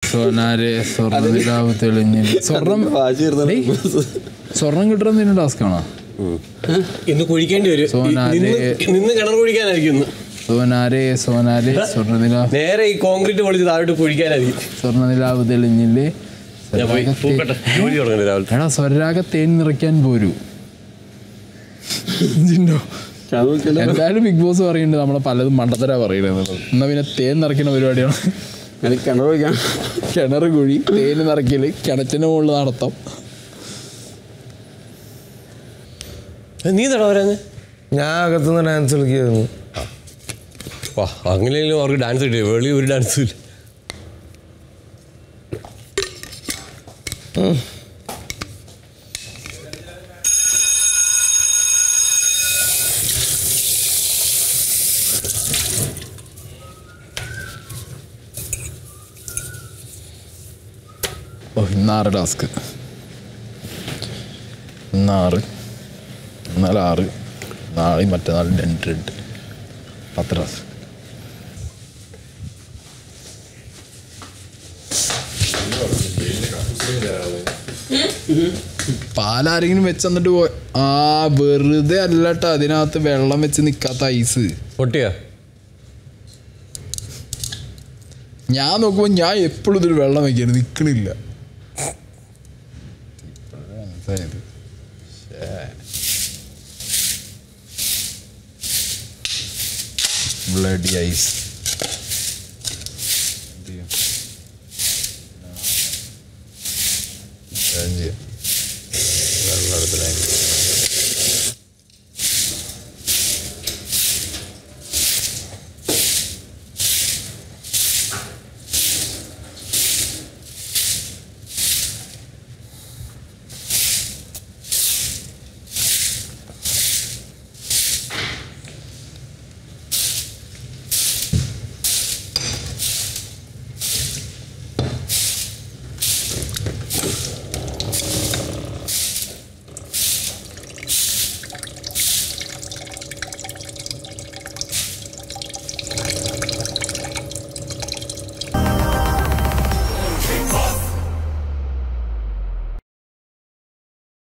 സോനാരെ സ്വർണ്ണനിലാവ് തെളിഞ്ഞില്ല. സ്വർണം കിട്ടുന്ന ടാസ്കാണോ? ഇന്ന് കുഴിക്കേണ്ടി വരും. നിന്ന് കിണർ കുഴിക്കാനായിരിക്കും. സോനാരെ സോനാരെ സ്വർണ്ണനിലാവ് നേരെ ഈ കോൺക്രീറ്റ് പൊളിച്ച് താഴോട്ട് കുഴിക്കാനായിരിക്കും. സ്വർണ്ണനിലാവ് തെളിഞ്ഞില്ലേ. എടാ സ്വരരാഗ തേൻ നിറയ്ക്കാൻ പോരൂ. എന്തായാലും ബിഗ് ബോസ് പറയുന്നുണ്ട് നമ്മളെ പലതും മണ്ടത്തരാ പറയുന്നത്. എന്നാ പിന്നെ തേൻ നിറയ്ക്കുന്ന പരിപാടിയാണ്. കിണർ കുഴി, തേൻ നിറയ്ക്കല്, കിണറ്റിന് മുകളിൽ നടത്തം. നീ തടവരാന്ന് ഞാൻ അകത്തുനിന്ന് ഡാൻസ് കളിക്കായിരുന്നു. അങ്ങനെയെങ്കിലും അവർക്ക് ഡാൻസ് കിട്ടിയ വെളി ഒരു ഡാൻസും ഇല്ല. ഇന്നാറ് ടാസ്ക്, ഇന്നാറ്, ഇന്നലെ 6, നാളെ മറ്റന്നാൾ 2, 10 ടാസ്ക്. പാലാരെങ്കിലും വെച്ച് തന്നിട്ട് പോയി. വെറുതെ അല്ലട്ടോ, അതിനകത്ത് വെള്ളം വെച്ച് നിക്കാത്ത ഐസ് പൊട്ടിയാ. ഞാൻ നോക്കുമ്പോ ഞാൻ എപ്പോഴും ഇതൊരു വെള്ളം വയ്ക്കാണ്, നിക്കണില്ല. Bloody ice. ചെയ്യാം.